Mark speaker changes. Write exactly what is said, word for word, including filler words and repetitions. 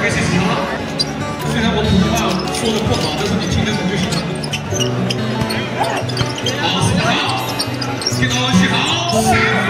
Speaker 1: 谢谢啊。虽然我普通话说的不好，但是你听得懂就行了。好，大家好，听到我起好。